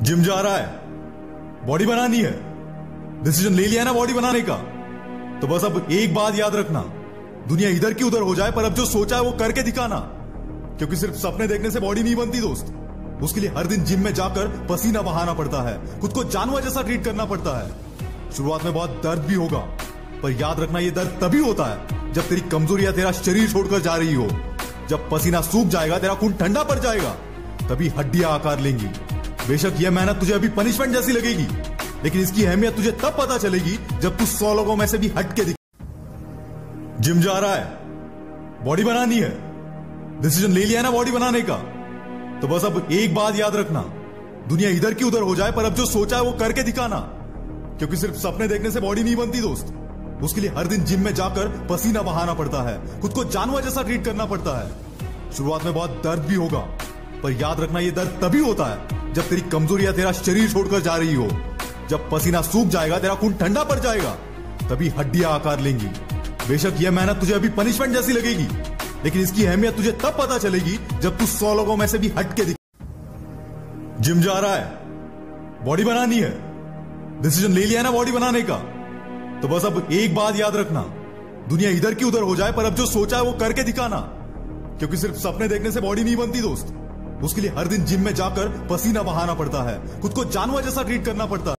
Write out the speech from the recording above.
Gym जा रहा है, बॉडी बनानी है, डिसीजन ले लिया है ना बॉडी बनाने का, तो बस अब एक बात याद रखना, दुनिया इधर की उधर हो जाए पर अब जो सोचा है वो करके दिखाना। क्योंकि सिर्फ सपने देखने से बॉडी नहीं बनती दोस्त, उसके लिए हर दिन जिम में जाकर पसीना बहाना पड़ता है, खुद को जानवर जैसा ट्रीट करना पड़ता है। शुरुआत में बहुत दर्द भी होगा, पर याद रखना ये दर्द तभी होता है जब तेरी कमजोरियां तेरा शरीर छोड़कर जा रही हो। जब पसीना सूख जाएगा, तेरा खून ठंडा पड़ जाएगा, तभी हड्डियां आकार लेंगी। बेशक यह मेहनत तुझे अभी पनिशमेंट जैसी लगेगी, लेकिन इसकी अहमियत तुझे तब पता चलेगी जब तू 100 लोगों में से भी हट के दिखे। जिम जा रहा है, बॉडी बनानी है, डिसीजन ले लिया है ना बॉडी बनाने का, तो बस अब एक बात याद रखना, दुनिया इधर की उधर हो जाए पर अब जो सोचा है वो करके दिखाना। क्योंकि सिर्फ सपने देखने से बॉडी नहीं बनती दोस्त, उसके लिए हर दिन जिम में जाकर पसीना बहाना पड़ता है, खुद को जानवर जैसा ट्रीट करना पड़ता है। शुरुआत में बहुत दर्द भी होगा, पर याद रखना ये दर्द तभी होता है जब तेरी कमजोरियां तेरा शरीर छोड़कर जा रही हो। जब पसीना सूख जाएगा, तेरा खून ठंडा पड़ जाएगा, तभी हड्डियां आकार लेंगी। बेशक यह मेहनत तुझे अभी पनिशमेंट जैसी लगेगी, लेकिन इसकी अहमियत तुझे तब पता चलेगी जब तू 100 लोगों में से भी हट के दिखे। जिम जा रहा है, बॉडी बनानी है, डिसीजन ले लिया है ना बॉडी बनाने का, तो बस अब एक बात याद रखना, दुनिया इधर की उधर हो जाए पर अब जो सोचा है वो करके दिखाना। क्योंकि सिर्फ सपने देखने से बॉडी नहीं बनती दोस्त, उसके लिए हर दिन जिम में जाकर पसीना बहाना पड़ता है, खुद को जानवर जैसा ट्रीट करना पड़ता है।